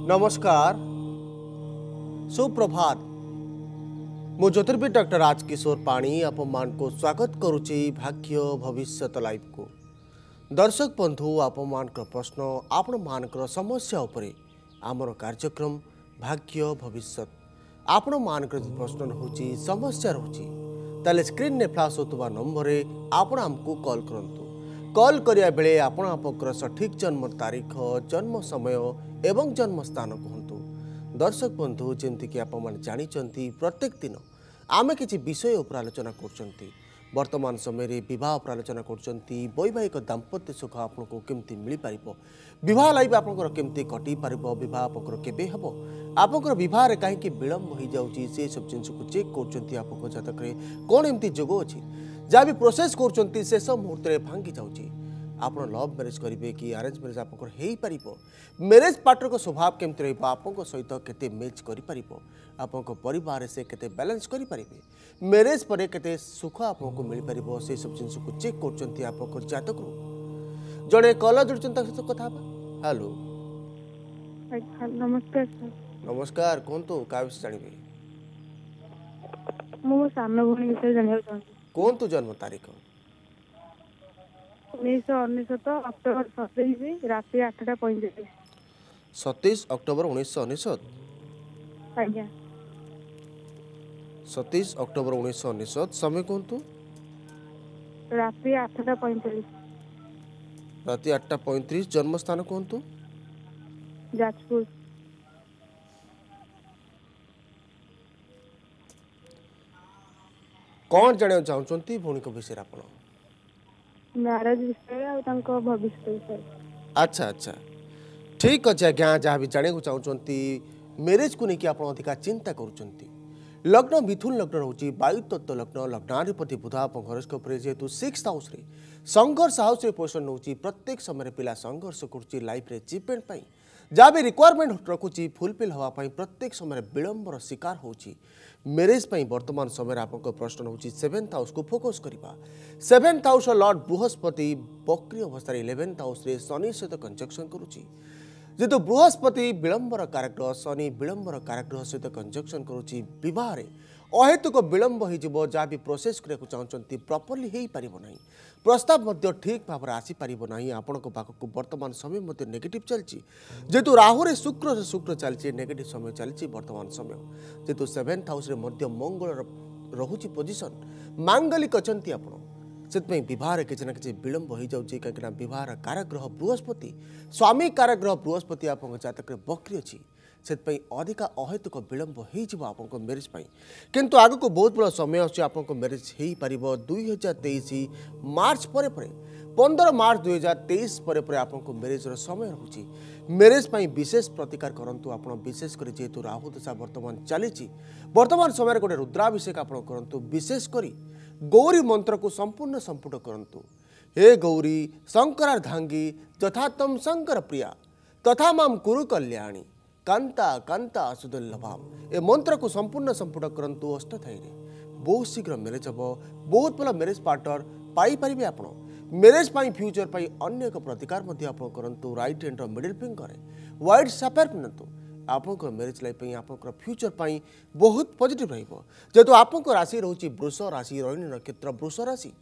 नमस्कार सुप्रभात मु ज्योतिर्विद डॉक्टर राजकिशोर पाणी आपण को स्वागत करुच्ची भाग्य भविष्यत लाइव को दर्शक बंधु आपण प्रश्न आपण मानकर समस्या उपरे आमर कार्यक्रम भाग्य भविष्यत आपण मानकर प्रश्न रोची समस्या रोची ताले स्क्रीन ने फ्लाश होतबा नंबर आपण हमको कॉल करंतु कॉल करिया बेले आपण आपकर सठिक जन्म तारीख जन्म समय एवं जन्म स्थान कहतु दर्शक बंधु जमती आपण जानी प्रत्येक दिन आमे किसी विषय उपर आलोचना कर वर्तमान समय विवाह उपर आलोचना कर वैवाहिक दाम्पत्य सुख आपको केमती मिल पार विवाह लाइफ आपंकर केमती कटि पार विवाह आपंकर केबे हम आपंकर विवाह कहीं विलम्ब हो जाऊँगी से सब जिन को चेक कर जातक कौन एमती जोग अच्छी जहाँ भी प्रोसेस कर शेष मुहूर्त में भांगी जाऊँगी आप लव मैरेज करेंगे कि अरेंज मैरेज आप मैरेज पार्टनर को स्वभाव केमती रहा सहित केते मैच कर से केते बैलेंस करेंगे मैरेज पर केते सुख आपको मिल पार से सब जिन को चेक कर जातक जड़े कल जोड़ते सहित कथा हेलो नमस्कार सर। नमस्कार कहतु क्या विषय जानवे मो सान भौणी विषय जानवा चाहूँगी कहतु जन्म तारीख 1999 अक्टोबर 27 राति 8:45 27 अक्टोबर 1999 आज्ञा 27 अक्टोबर 1999 समय कहतु राति 8:45 राति 8:35 जन्म स्थान कहतु जाजपुर कौन जाना चाहते भौणी विषय आप मैरेज विषय और भविष्य विषय। अच्छा अच्छा ठीक अच्छे आज्ञा जहाँ भी जाना चाहते मैरेज को लेकिन आप अधिका चिंता करुँच लग्न मिथुन लग्न रोचे वायु तत्व लग्न लग्नाधिपति बुध आप हरोस्कोप जेहेतु 6th हाउस रे संघर्ष हाउस रे पोजिशन नौची प्रत्येक समय पिला संघर्ष करुच्ची लाइफ रे अचीवमेंट पाई जहाँ भी रिक्वायरमेंट रखुची फुलफिल हवा पाई प्रत्येक समय विलंबर शिकार होची मैरेज पाई वर्तमान समय आपको प्रश्न होची 7th हाउस को फोकस करबा 7th हाउस लॉर्ड बृहस्पति बक्री अवस्था 11th हाउस रे शनि सहित कंजक्शन करुची जेहेतु बृहस्पति विलंबर कारक शनि विलंबर कारक सहित कंजक्शन करुच्ची बह अहेतुक विलंब हो जहाँ भी प्रोसेस करने चाहते प्रॉपर्ली हो पार ना प्रस्ताव ठीक भाव में आसीपार ना आपण पाखक वर्तमान समय नेगेटिव चलती जेहेतु राहुरे शुक्र चलती नेगेटिव समय चलती वर्तमान समय जेहेतु 7th हाउस रे मंगल रोचे पोजिशन मांगलिक अच्छा आपण से बह किसी ना कि विलंब हो जाऊँगी कहीं बह कारग्रह बृहस्पति स्वामी कारग्रह बृहस्पति आप जातक बक्री अच्छी से अधिका अहेतुक विलंब हो मैरेज किंतु आग को बहुत बड़ा समय आपको मैरेज हो पार 2023 मार्च पर 15 मार्च 2023 पर आपको मैरेज समय रोचे मैरेज विशेष प्रतिकार करूँ आप विशेषकर जेहेतु राहु दशा वर्तमान चली वर्तमान समय गोटे रुद्राभिषेक आप करूँ विशेषकर गौरी मंत्र को संपूर्ण संपुट करूँ हे गौरी शंकरार्धांगी यथा तम शंकर प्रिया तथा माम कुरु कल्याणी कांता कांता सुदुर्लभाम ए मंत्र को संपूर्ण संपुट करूँ अष्टथाई बहुत शीघ्र मैरेज हम बहुत भल मैरेज पार्टनर पाइपर आप मैरेज फ्यूचर अन्य एक प्रतिकार करूँ right hand middle finger white sapphire पिंधु आप मैरेज लाइफ आप फ्यूचर बहुत पॉजिटिव जेहेतु आप राशि रोचे वृष राशि रोहिणी नक्षत्र वृष राशि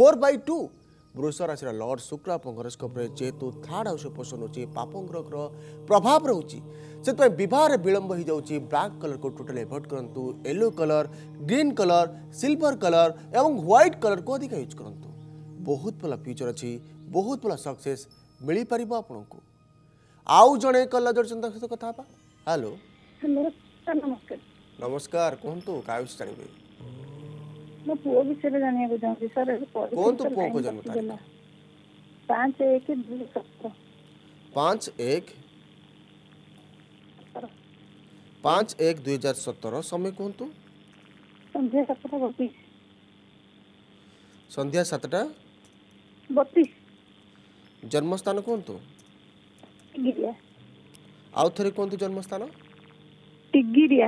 4/2 वृष राशि लॉर्ड शुक्र आप हरोस्कोप जेहेतु 3rd हाउस पोषण होची पाप ग्रह प्रभाव रोचे से बह विलंब हो जाऊँगी ब्लैक कलर को टोटल एवॉइड करूँ yellow colour green colour silver colour एवं व्हाइट कलर को अधिक यूज करूँ बहुत भल फ्यूचर अच्छी बहुत भल सक्सेस मिल पार आपको आउ जड़े कल जोड़ सहित कथा हेलो हेलो सर नमस्कार। नमस्कार कहतु क्या विषय जानवे मो पुओ विषय जानवा चाहूँगी सर कहतु पुओ को जन्म तारीख 5/1/2017 समय कहतु संध्या 7:32 जन्म स्थान कहतु आउ थे कहतु जन्म स्थान टिगिरिया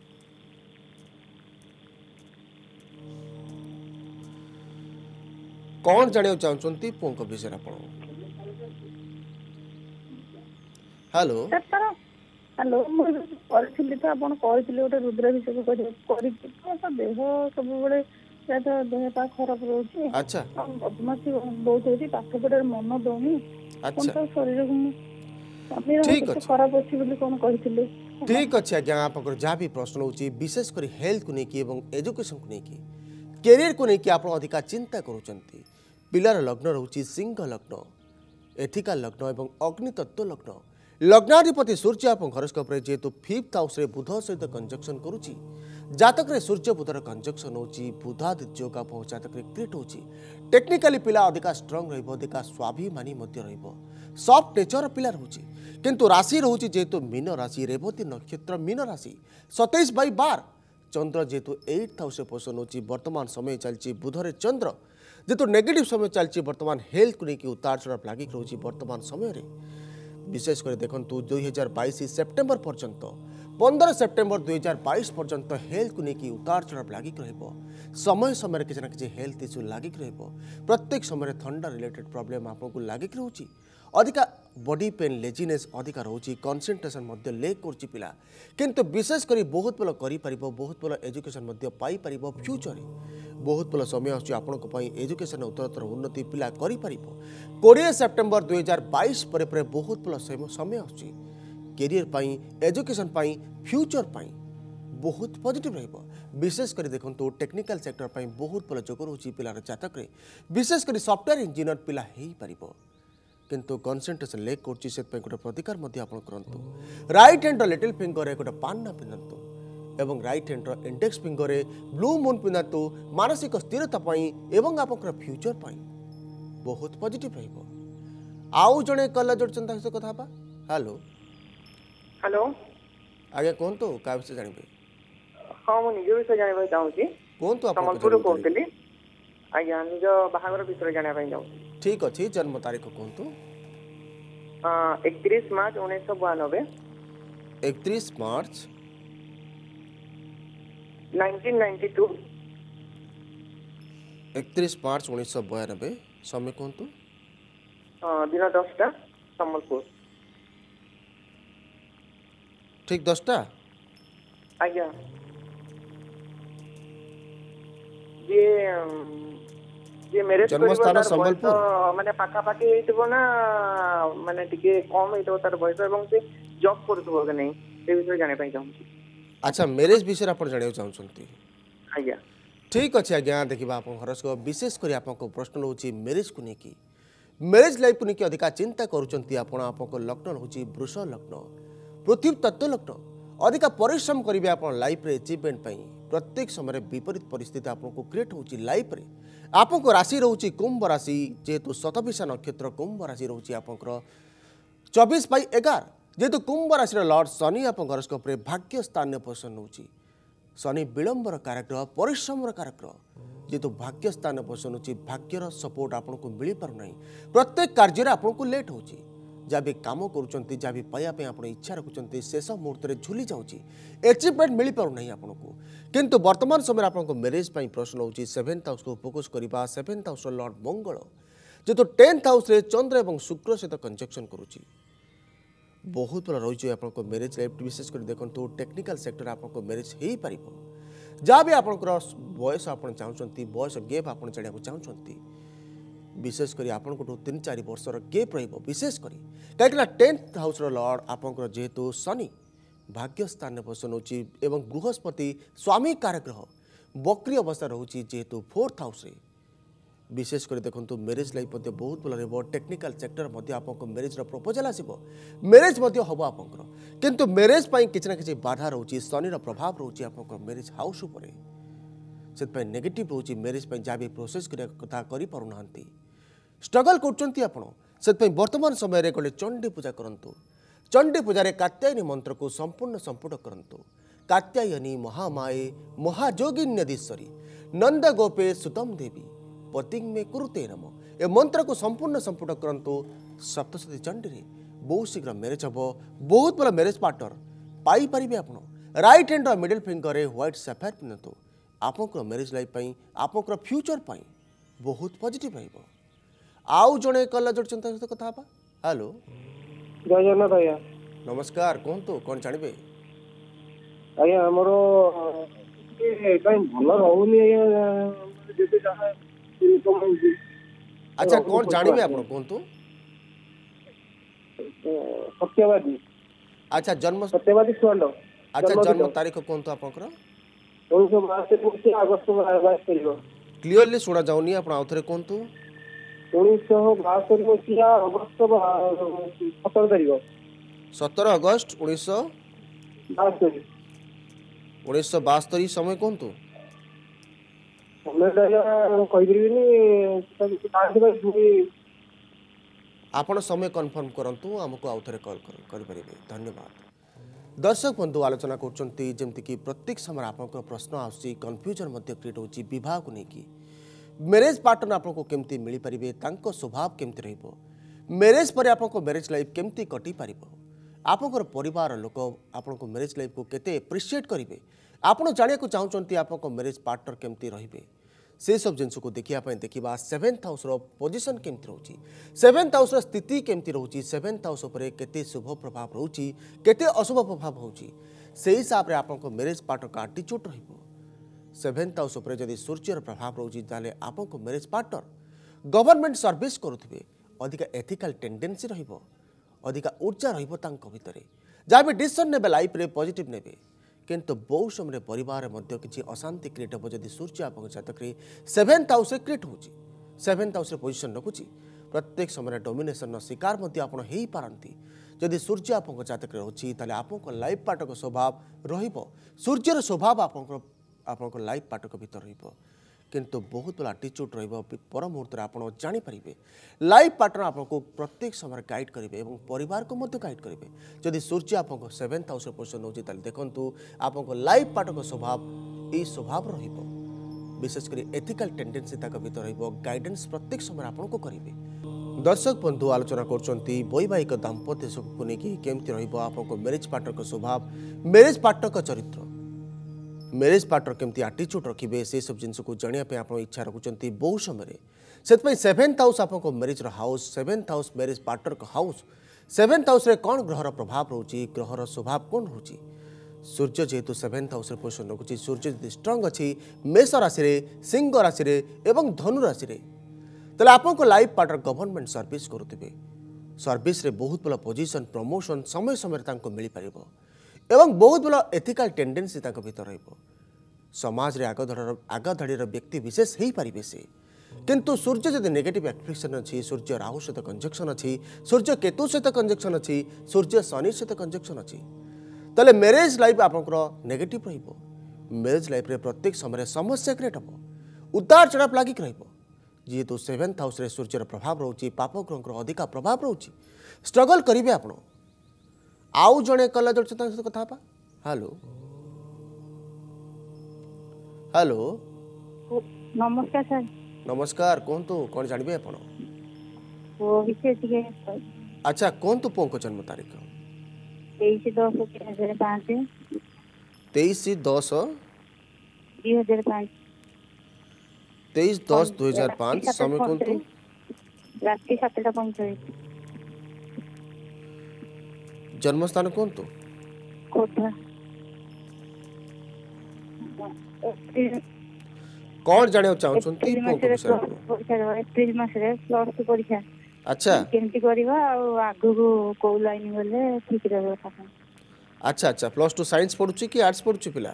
कौन जाना चाहते पुओं विषय आप हेलो ହ୍ୟାଲୋ ମୁଁ କରିଥିଲି ତ ଆପଣ କହିଥିଲେ ଗୋଟେ ରୁଦ୍ରାଭିଷେକ କରିଛି ତ ଦେହ ସବୁବେଳେ ପ୍ରାୟତଃ ଦେହ ପା ଖରାପ ରହୁଛି ଆଚ୍ଛା ଆଉ ବଦମାସି ବହୁତ ହଉଛି ପାଠ ପଢାରେ ମନ ଦଉନି କଣ ଆଚ୍ଛା ତ ଶରୀରକୁ ମୁଁ ସ୍ୱାମୀର ଠିକ୍ କେତେ ଅଛି ଖରାପ ଅଛି ବୋଲି କଣ କହିଥିଲେ ଠିକ୍ ଅଛି ଆଜ୍ଞା ଆପଣଙ୍କର ଯାହା ବି ପ୍ରଶ୍ନ ହେଉଛି ବିଶେଷ କରି ହେଲ୍ଥକୁ ନେଇକି ଏବଂ ଏଜୁକେସନକୁ ନେଇକି କ୍ୟାରିୟରକୁ ନେଇକି ଆପଣ ଅଧିକା ଚିନ୍ତା କରୁଛନ୍ତି ପିଲାର ଲଗ୍ନ ରହୁଛି ସିଂହ ଲଗ୍ନ ଏଥିକାଲ ଲଗ୍ନ ଏବଂ ଅଗ୍ନିତତ୍ତ୍ୱ ଲଗ୍ନ ଲଗ୍ନାଧିପତି ସୂର୍ଯ୍ୟ ଆପଣ ହରସ୍କୋପରେ ଯେହେତୁ ଫିଫ୍ଥ ହାଉସ୍ରେ ବୁଧ ସହିତ କଞ୍ଜକ୍ସନ୍ କରୁଛି ଜାତକରେ ସୂର୍ଯ୍ୟ ବୁଧର କଞ୍ଜକ୍ସନ୍ ହେଉଛି ବୁଧାଦିତ୍ୟ ଯୋଗ ଆପଣଙ୍କ ଜାତକରେ କ୍ରିଏଟ୍ ହେଉଛି ଟେକ୍ନିକାଲି ପିଲା ଅଧିକା ଷ୍ଟ୍ରଙ୍ଗ ରହିବ ଅଧିକା ସ୍ୱାଭିମାନୀ ମଧ୍ୟ ରହିବ ସଫ୍ଟ ନେଚର ପିଲା ରହୁଛି କିନ୍ତୁ ରାଶି ରହୁଛି ଯେହେତୁ ମୀନ ରାଶି ରେବତୀ ନକ୍ଷତ୍ର ମୀନ ରାଶି 27/12 ଚନ୍ଦ୍ର ଯେହେତୁ 8th ହାଉସ୍ରେ ପୋଷଣ ହେଉଛି ବର୍ତ୍ତମାନ ସମୟ ଚାଲିଛି ବୁଧରେ ଚନ୍ଦ୍ର ଯେହେତୁ ନେଗେଟିଭ୍ ସମୟ ଚାଲିଛି ବର୍ତ୍ତମାନ ହେଲ୍ଥକୁ ନେଇକି ଉତାର ଚଢ଼ାବ ଲାଗିକି ରହୁଛି ବର୍ତ୍ତମାନ ସମୟରେ विशेष कर देखु 2022 सेप्टेम्बर पर्यंत 15 सेप्टेम्बर 2022 पर्यंत हेल्थ को लेकिन उतार चढ़ाव लगिक समय समय किसी ना कि हेल्थ इश्यू लगिक प्रत्येक समय थंडा रिलेटेड प्रॉब्लम आपको लगिक रोचे अधिका बॉडी पेन लेजीनेस अधिका रोचे कंसंट्रेशन लेक कर पिला किंतु विशेष कर बहुत भल कर बहुत भल एजुकेशन पाइपर फ्यूचर बहुत भल समय आसो एजुकेशन उत्तरोत्तर उन्नति पिला कर 20 सेप्टेम्बर 2022 पर बहुत भल समय आसुची कैरियर पाई एजुकेशन पाई फ्यूचर पाई बहुत पॉजिटिव रहिबो विशेष कर देखंतु टेक्निकल सेक्टर पाई बहुत भल जोग रोची पिलार जातक रे विशेष कर सॉफ्टवेयर इंजीनियर पिला हेई परिबो किंतु कंसंट्रेशन लेक करची सेत पे गोटे प्रतिकार मध्य आपण करंतु राइट हैंड लिटिल फिंगर रे गोटे पान्ना पिनंतु एवं राइट हैंड इंडेक्स फिंगर रे ब्लू मून पिनंतु मानसिक स्थिरता पाई एवं आपनकर फ्यूचर पाई बहुत पॉजिटिव रहिबो आउ जणे कला जोड़ चिंता से कथा बा हेलो हेलो आगे कोन तो का विषय जानिबे हाँ मु निज विषय जानवा चाहूँगी कोन तो आपण सम्बलपुर कहती आज्ञा निज बाहागर विषय जानवा चाहूँ ठीक अच्छी जन्म तारीख कोन तो 31 मार्च 1992 31 मार्च 1992 31 मार्च 1992 समय कोन तो दिन 10टा सम्बलपुर ठीक 10टा आज्ञा ये ये मैरिज जन्मस्थान संबलपुर माने पाखा पाखी हेतबो ना माने टिके कम हेतबो तार बयस एवं से जॉब करथबो कि नहीं से विषय जाने पाई चाहूँ अच्छा मैरिज विषय आप जाना चाहते आज्ञा ठीक अच्छे आज्ञा देखा आप हरस्कोप विशेष कर आपको प्रश्न रोचे मैरिज को लेकिन मैरिज लाइफ को लेकिन अधिका चिंता करुँच लग्न रोचे वृष लग्न पृथ्वी तत्व लग्न अधिका परिश्रम करेंगे आप लाइफ रे अचिवमेंट प्रत्येक समय विपरीत परिस्थिति आपको क्रिएट होची लाइफ रे आपको राशि रोचे कुंभ राशि जेहेतु शतभिषा नक्षत्र कुंभ राशि रोचे आपंकर 24/11 जेहेतु कुंभ राशि लॉर्ड शनि आप हरस्कोप भाग्य स्थान पोषण होची शनि विलंबर कारक परिश्रम कारक जेहेतु भाग्य स्थान पोषण होची भाग्यर सपोर्ट आपको मिल पारना प्रत्येक कार्य आपको लेट होची जहाँ भी कम करुँच जहाँ भी पाइबा आप इच्छा रखुंट शेष मुहूर्त में झुली जाऊँगी एचिवमेंट मिल पारना आपको किंतु वर्तमान समय आपको मैरिज प्रश्न होची 7th हाउस को फोकस करवा 7th हाउस लॉर्ड मंगल जेहेतु 10th हाउस चंद्र और शुक्र सहित कंजक्शन करुँची बहुत भल रही आपको मैरिज लाइफ विशेष कर देखो टेक्निकल सेक्टर आपको मैरिज हो पार जहाँ भी आपंकर बयस आप चाहते बयस गैप आप जाना चाहते विशेषकर आपको 3-4 वर्षर गैप विशेषकर कहीं 10th हाउस लॉर्ड आपंकर जेहेतु शनि भाग्य स्थान पोषण होची एवं बृहस्पति स्वामी कारग्रह बक्री अवस्था रोचे जेहेतु 4th हाउस विशेषकर देखो मैरिज लाइफ बहुत भल रहा टेक्निकल सेक्टर आपको मैरिज प्रपोजल आसो मैरिज हम आपंकर किंतु मैरिज किसी ना कि बाधा रोचे शनि प्रभाव रोचे आप मैरिज हाउस से नेगेटिव रोचे मैरिज जहाँ भी प्रोसेस कथा करें स्ट्रगल कर वर्तमान समय गोटे चंडी पूजा करूँ चंडी पूजा कात्यायनी मंत्र को संपूर्ण संपुट करूँ कात्यायनी महामाये महाजोगिन्यधीश्वरी नंद गोपे सुतम देवी पतिंग में कुरुते नम ए मंत्र को संपूर्ण संपुट करूँ सप्तशती चंडी रे बहुत शीघ्र मैरिज हम बहुत भल मैरिज पार्टनर पाइपर आप right hand middle finger white sapphire पिंधु आपंकर मैरिज लाइफ आपंकर फ्यूचर बहुत पॉजिटिव रहिबो आउ जणे कला जोड़ चिंता सहित कथा हेलो जय जगन्नाथ भैया नमस्कार कहतु कौन जानवे आज्ञा आमर कहीं भल रहुनि आज्ञा अच्छा कौन जानवे आप कहतु सत्यवादी अच्छा जन्म सत्यवादी सुआंड अच्छा जन्म तारीख कहतु आपंकर 1962 अगस्त 22 क्लीयरली शुणा जाऊनी आप आउ थे कहतु 1962 मसीहा अगस्त 17 तारीख 17 अगस्त 1962 समय कहतु आपण समय कन्फर्म करंतु हमको आउ थे कॉल करें धन्यवाद दर्शक बंधु आलोचना करछंती जेमति कि प्रत्येक समय आपन प्रश्न आसी कन्फ्यूजन मध्य क्रिएट होची विवाह को लेकिन मैरेज पार्टनर आपको केमती मिल पारे तांको स्वभाव केमती रहिबो मैरेज पर आपको मैरेज लाइफ केमती कटि पारिबो आपनकर परिवार लोक आपनको मैरेज लाइफ को केते एप्रिशिएट करिवे आपण जानिया को चाहउचंती आपको मैरेज पार्टनर केमती रहिबे से सब जिनस को देखिया देखा 7th हाउस पोजिशन केमती रोची 7th हाउस स्थिति केमती रोची 7th हाउस पर केते शुभ प्रभाव रोची केते अशुभ प्रभाव होची से हिसाब रे आपको मैरेज पार्टनर का एटीट्यूड रहिबो 7th हाउस पर जदि सूर्यर प्रभाव रोची ताले आपको मैरेज पार्टनर गवर्नमेंट सर्विस करुथिबे अधिका एथिकल टेंडेंसी रहिबो अधिका ऊर्जा रहिबो तांको भितरे जहाँ भी डिसीजन नेबे लाइफ रे पॉजिटिव नेबे किंतु बहुत समय परिवार मध्य किसी अशांति क्रिएट हो जदि सूर्य आप जातक 7th हाउस क्रिएट हो 7th हाउस पोजिशन रखुची प्रत्येक समय डोमिनेशन शिकार आप पारती जदि सूर्य आप जातक रोचे ताले आपको लाइफ पार्टनर स्वभाव रहिबो सूर्यर स्वभाव आप लाइफ पार्टनर भीतर रहिबो किंतु बहुत बड़ा एटीट्यूड रहिबो पर मुहूर्त आप जानीपारे लाइफ पार्टनर आपको प्रत्येक समय गाइड करेंगे और परिवार को मध्य गाइड करेंगे जदि सूर्य आपको 7th हाउस पोजिशन होची ताले देखंतु आपको लाइफ पार्टनर स्वभाव यही स्वभाव रहिबो विशेषकर एथिकल टेंडेंसी तक भीतर रहिबो गाइडेंस प्रत्येक समय आपको करेंगे दर्शक बंधु आलोचना करछंती वैवाहिक दाम्पत्य सुख को लेकिन केमती रहिबो आपको मैरेज पार्टनर का स्वभाव मैरेज पार्टनर का चरित्र मैरेज पार्टनर केमती एटीट्यूड रखिए से सब जिनस को जानापी आप इच्छा रखुंट बहु समय से 7th हाउस आपको marriage house 7th house marriage partner का हाउस 7th हाउस रे कौन ग्रहर प्रभाव रोची ग्रहर स्वभाव कौन रोची सूर्य जेहेतु 7th हाउस पोजिशन रखुची सूर्य यदि स्ट्रंग अच्छी मेष राशि सिंह राशि एवं धनु राशि तेल आपको लाइफ पार्टनर गवर्नमेंट सर्विस करुवे सर्विस रे बहुत बड़ा पोजिशन प्रमोशन समय समय मिल पार एवं बहुत बड़ा एथिकल टेंडेंसी भीतर रहिबो समाज रे आग धाड़ी व्यक्ति विशेष हो पारे से किंतु सूर्य जदि नेगेटिव एफेक्शन अच्छी सूर्य राहु सहित कंजक्शन अच्छी सूर्य केतु सहित कंजक्शन अच्छी सूर्य शनि सहित कंजक्शन अच्छी ताले मैरेज लाइफ आपंकर नेगेटिव रहिबो मैरेज लाइफ रे प्रत्येक समय समस्या क्रिएट हम उतार चढ़ाव लागिक रहिबो जेहेतु 7th हाउस रे सूर्यर प्रभाव रोची पाप ग्रहर अधिका प्रभाव रोची स्ट्रगल करिवे आपण आउ जड़े कला जोड़ कथा हेलो हेलो नमस्कार सर नमस्कार कहतु कौन जानवे आप अच्छा कहतु पुओं को जन्म तारीख 23/10/2005 समय कहतु रात्रि 7:45 जन्मस्थान कहतु खोर्धा कौन जाने चाहछंती एप्रिल मासरे प्लस 2 परीक्षा अच्छा केमती करबा आ आगु को लाइन गले ठीक रहबा अच्छा अच्छा प्लस 2 साइंस पढुची कि आर्ट्स पढुची पिला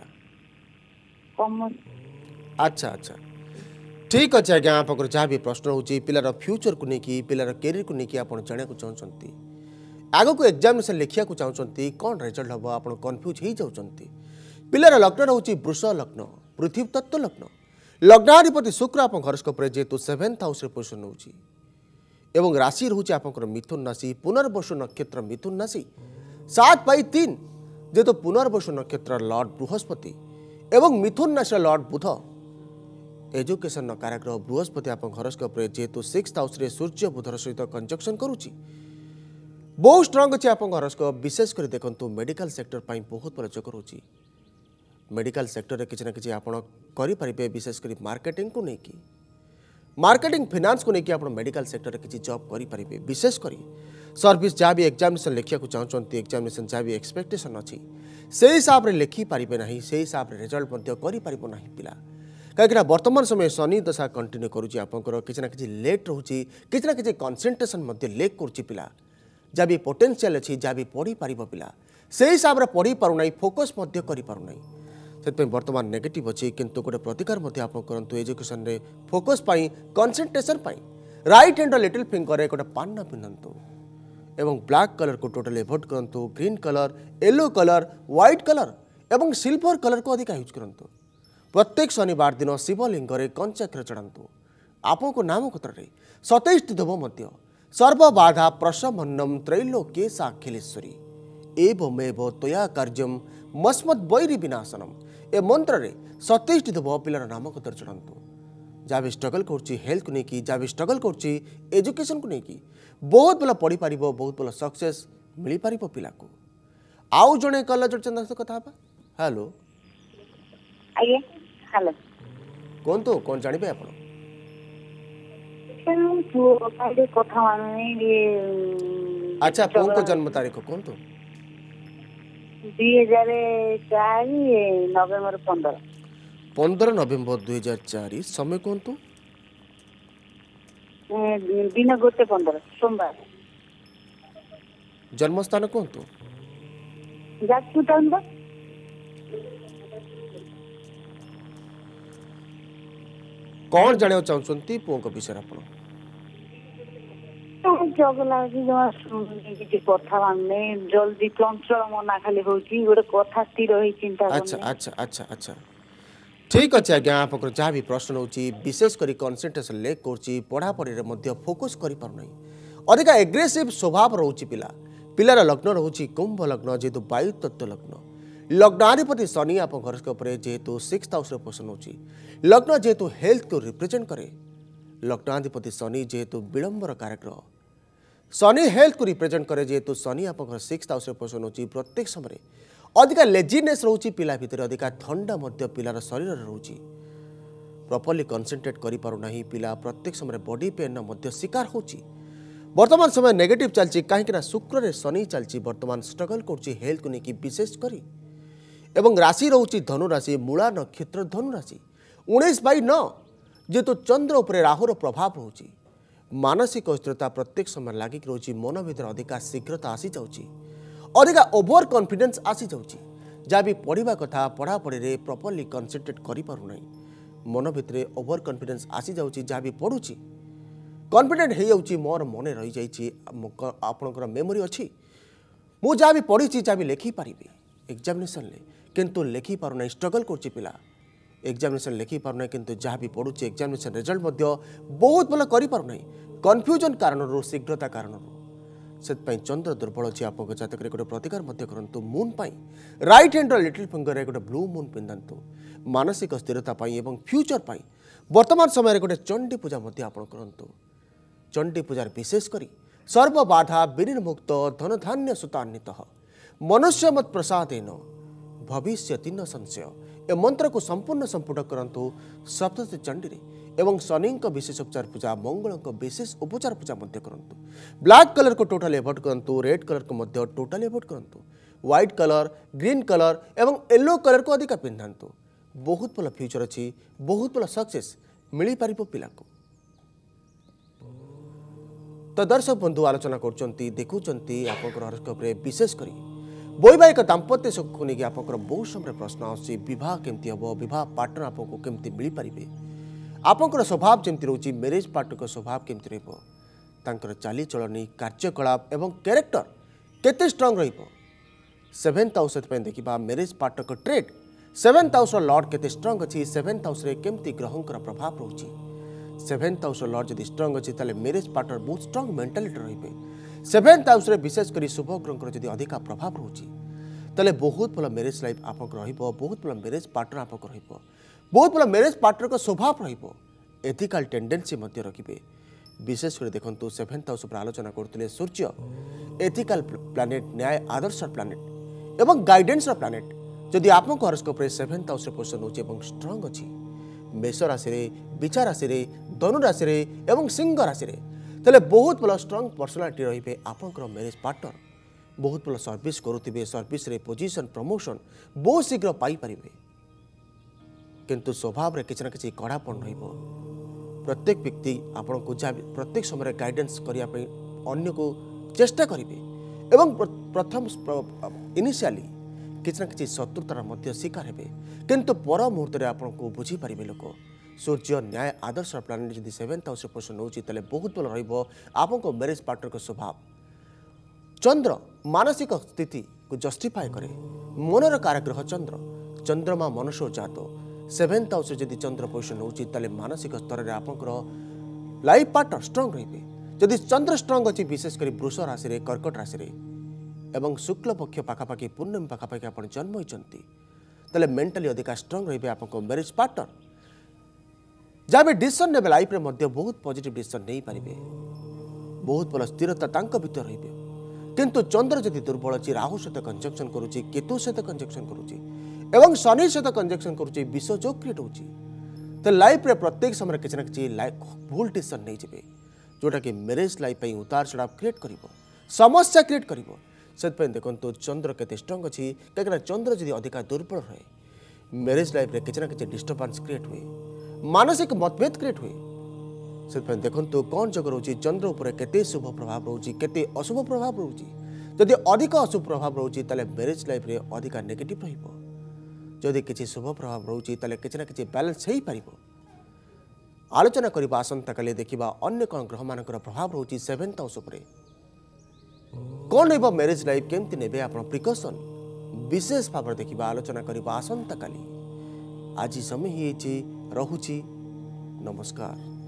कॉमर्स अच्छा अच्छा ठीक अच्छे आज्ञा आप जहाँ भी प्रश्न होची पिलार फ्यूचर को लेकिन पिलार कैरियर को लेकिन आप जाना चाहछंती आग को एग्जामिनेशन लिखा चाहते कौन रिजल्ट हम आप कन्फ्यूज हो जाती पिलार लग्न रोचे वृष लग्न पृथ्वी तत्व लग्न लग्नाधिपति शुक्र आप हॉरोस्कोप जेहेतु 7th हाउस पोजिशन होची एवं राशि रोचे आप मिथुन राशि पुनर्वसु नक्षत्र मिथुन राशि 7/3 जेहेतु पुनर्वसु नक्षत्र लॉर्ड बृहस्पति एवं मिथुन राशि लॉर्ड बुध एजुकेशन काराग्रह बृहस्पति आप हॉरोस्कोप जेहेतु 6th हाउस सूर्य बुधर सहित कंजक्शन करुच्ची बहुत स्ट्रंग अच्छे आप हॉरोस्कोप विशेष कर देखो मेडिकल सेक्टर पर बहुत बड़ा जोग रोची मेडिकल सेक्टर रे किसी ना किसी आप करें विशेष कर मार्केटिंग को लेकिन मार्केटिंग फाइनेंस को लेकिन आप मेडिकल सेक्टर रे किसी जॉब करें विशेष कर सर्विस जहाँ भी एग्जामिनेशन लिखा चाहते एग्जामिनेशन जहाँ भी एक्सपेक्टेशन अच्छी से हिसाब से लिखिपारे ना से हिसाब से रिजल्ट करना पिला कहीं वर्तमान समय शनि दशा कंटिन्यू करूँ किसी ना कि लेट रोचे किसी ना कि कनसेंट्रेशन लेक कर पिला जहाँ भी पोटेंशियल अच्छी जहाँ भी पढ़ी पार पिला से हिसाब से पढ़ी पारना फोकस करना से बर्तमान नेगेटिव अच्छी किंतु गोटे प्रतिकार करूँ एजुकेशन रे focus concentration right hand little finger गोटे पान पिंधतु एवं ब्लैक कलर को टोटल एवॉइड करूँ green colour yellow colour white colour एवं सिल्वर कलर को अधिक यूज करूँ प्रत्येक शनिवार दिन शिवलिंग कंचा क्षीर चढ़ातु आपण को नाम कतर 27 धोब सर्वबाधा प्रशमन्नम त्रैलोक्ये साखिलेश्वरी एवमेव तया कार्यम मस्मद वैरी विनाशनम ए मंत्र रे 27 धोब पिलार नाम कतर चढ़ातु जहाँ भी स्ट्रगल कर हेल्थ को लेकिन जहाँ भी स्ट्रगल कर एजुकेशन को लेकिन बहुत भल पढ़ी पार बहुत भल सक्सेस मिल पार पिला को आउ जड़े कल जोड़ कथा हेलो आज्ञा हेलो कौन तो कौन जानबे आप कथा अच्छा कौन को जन्म तारीख कौन तो 2004 नवेम्बर 15 नवेम्बर 2004 समय कौन तो दिन 1:15 सोमवार जन्मस्थान कौन तो जाजपुर टाउन कौन जाने चाहते पुओं विषय आप जगला कि कथा माने जल्दी चंचल मना खाली होची गोटे कथा स्थिर होई चिंता अच्छा अच्छा अच्छा अच्छा ठीक अच्छे आज्ञा आप जहाँ भी प्रश्न होची विशेषकर कनसेंट्रेशन लेक कर पढ़ापढ़ी में फोकस कर अधिक एग्रेसिव स्वभाव रोचे पिला पिलार लग्न रोचे कुंभ लग्न जेहेतु वायु तत्व लग्न लग्नाधिपति शनि आप घर के जेहेतु 6th हाउस पोषण होची लग्न जेहेतु हेल्थ को रिप्रेजेंट करे लग्नाधिपति शनि जेहेतु विलंबर कारक शनि हेल्थ को रिप्रेजेंट करे जेहेतु शनि आप घर 6th हाउस पोषण होची प्रत्येक समय अधिक लेजिनेस रोची पिला भितर अधिक थंडा पिलार शरीर रोची प्रॉपर्ली कंसंट्रेट करि पारुना पिला प्रत्येक समय बॉडी पेन शिकार होची वर्तमान समय नेगेटिव चलची कहीं शुक्र रे शनि चलची वर्तमान स्ट्रगल कर हेल्थ को लेकिन विशेष करी एवं राशि रोची धनु राशि मूला नक्षत्र धनु राशि 19/9 जेहेतु चंद्र उपरे राहुर प्रभाव रोची मानसिक स्थिरता प्रत्येक समय लागिक रोची मन भीतर अधिक शीघ्रता आसी जाउची अधिक ओभर कॉन्फिडेंस आसी जाउची जहाँ भी पढ़ा कथा पढ़ापढ़ी रे प्रॉपर्ली कंसंट्रेट करि पारु नै मन भितर ओभर कॉन्फिडेंस आसी जाउची जहाँ भी पढ़ुची कॉन्फिडेंट हो जाउची मोर मने रही जाइची आपनकर मेमोरी अच्छी मु जहाँ भी पढ़ी जहाँ भी लिखि पारिबी एग्जामिनेशन ले किंतु लिखि पारु नै स्ट्रगल करची पिला एग्जामिनेशन लिखि पारु नै किंतु जहाँ भी पढ़ुची एग्जामिनेशन रिजल्ट मध्य बहुत भल करि पारु नै कन्फ्यूजन कारण शीघ्रता कारण से चंद्र दुर्बल अच्छी आप जातक गोटे प्रतिकार करूँ moon right hand little finger गोटे ब्लू मून पिंधतु मानसिक स्थिरता एवं फ्यूचर वर्तमान समय गोटे चंडी पूजा आप करूँ चंडी पूजार विशेषकर सर्वबाधा विनिर्मुक्त धन धान्य सुतान्वित मनुष्य मत प्रसादेन भविष्यति न संशय ए मंत्र को संपूर्ण संपुट करूँ सप्तशती चंडी एवं शनि विशेष उपचार पूजा मंगल विशेष उपचार पूजा करूँ ब्लैक कलर को टोटल एवॉइड करूँ रेड कलर को टोटल एवॉइड करूँ व्हाइट कलर ग्रीन कलर एवं येलो कलर को अधिक पिंधतु बहुत भल फ्यूचर अच्छी बहुत भल सक्सेस मिल पार पिला को तो दर्शक बंधु आलोचना कर विशेषकर वैवाहिक दाम्पत्य सुख को लेकिन आप बहुत समय प्रश्न आसी बह केमती हम बह पार्टनर आपको केमती मिल पारे आपंकर स्वभाव जमी रोचे मैरेज पार्टनर स्वभाव केमती रहा चाली चलनी कार्यकलाप एवं कैरेक्टर केते स्ट्रांग रवेन्थ हाउस देखा marriage partner trade 7th house lord केते स्ट्रांग अच्छी 7th हाउस केमती ग्रहंकर प्रभाव रोचे 7th हाउस लॉर्ड जदि स्ट्रांग अच्छी ताले मैरेज पार्टनर बहुत स्ट्रांग मेंटालिटी रे 7th हाउस विशेषकर शुभ ग्रहंकर जदि अधिक प्रभाव रोचे ताले बहुत भल मैरेज लाइफ आप बहुत भल मैरेज पार्टनर आप बहुत भल मैरेज पार्टनर स्वभाव एथिकल टेंडेंसी रखिए विशेषकर देखो 7th हाउस आलोचना करते सूर्य एथिकल प्लानेट न्याय आदर्श प्लानेट एवं गाइडेंस प्लानेट जदि आप हॉरोस्कोप 7th हाउस पोजिशन हो स्ट्रांग अच्छी मेष राशि विचार राशि धनु राशि एवं सिंह राशि तेल बहुत भल स्ट्रंग पर्सनालिटी रही आपंकर मैरिज पार्टनर बहुत भल सर्विस करुवे सर्विस रे पोजिशन प्रमोशन बहुत शीघ्र पाइपर किंतु स्वभाव रे किसी ना किसी कड़ापन प्रत्येक व्यक्ति आपण को प्रत्येक समय गाइडेंस करने अन्य को चेष्टा करेंगे एवं प्रथम इनिशियली किसी ना किसी शत्रुतार शिकार हे किंतु पर मुहूर्त आपन को बुझीपारे लोक सूर्य न्याय आदर्श प्लानेट जब 7th हाउस पोजिशन होती बहुत भल रहा मैरिज पार्टनर स्वभाव चंद्र मानसिक स्थिति को जस्टिफाए करे मनर कारग्रह चंद्र चंद्रमा मनसो जात 7th हाउस जदि चंद्र पोजिशन होती मानसिक स्तर में आपंकर लाइफ पार्टनर स्ट्रंग रे जदि चंद्र स्ट्रंग अच्छी विशेषकर वृष राशि कर्कट राशि एवं शुक्ल पक्ष पाखापाखि पूर्णिमा पाखापाखि आप जन्म होती मेंटाली अधिका स्ट्रंग रे आप मैरिज पार्टनर जहाँ भी डिसीजन ने लाइफ में बहुत पॉजिटिव डिसीजन नहीं पारे बहुत भल स्थिरता भीतर रे किंतु चंद्र जदि दुर्बल अच्छी राहु सहित कंजक्शन करुच्ची केतु सहित कंजक्शन करुच्ची एवं शनि सहित कंजक्शन करुच्ची विषयोग क्रिएट होची तो लाइफ रे प्रत्येक समय किसी ना किसी भूल डिसीजन नहीं जाए जोटा कि मैरिज लाइफ उतार चढ़ाव क्रिएट कर समस्या क्रिएट कर देखो चंद्र केते स्ट्रंग अच्छी कहीं चंद्र जदि अधिका दुर्बल रहे मैरिज लाइफ रे किसी ना किसी डिस्टर्बेंस क्रिएट हुए मानसिक मतभेद क्रिएट हुए से देखो कौन जग रोचे चंद्र उपर केते शुभ प्रभाव रोचे केते अशुभ प्रभाव रोचे जदि अधिक अशुभ प्रभाव रोचे ताले मैरिज लाइफ रे अधिक नेगेटिव रहिबो जदि किसी शुभ प्रभाव रोचे ताले किसी ना किसी बैलेंस हो पारिबो आलोचना करबा आसंता काले देखिबा अन्य कौन ग्रह मानकर प्रभाव रोचे 7th हाउस उपरे कौन हेबो मैरिज लाइफ केमति नेबे आपण प्रिकॉशन विशेष भाव देखिबा आलोचना करबा आसंता काले आज समय ही रहुची नमस्कार।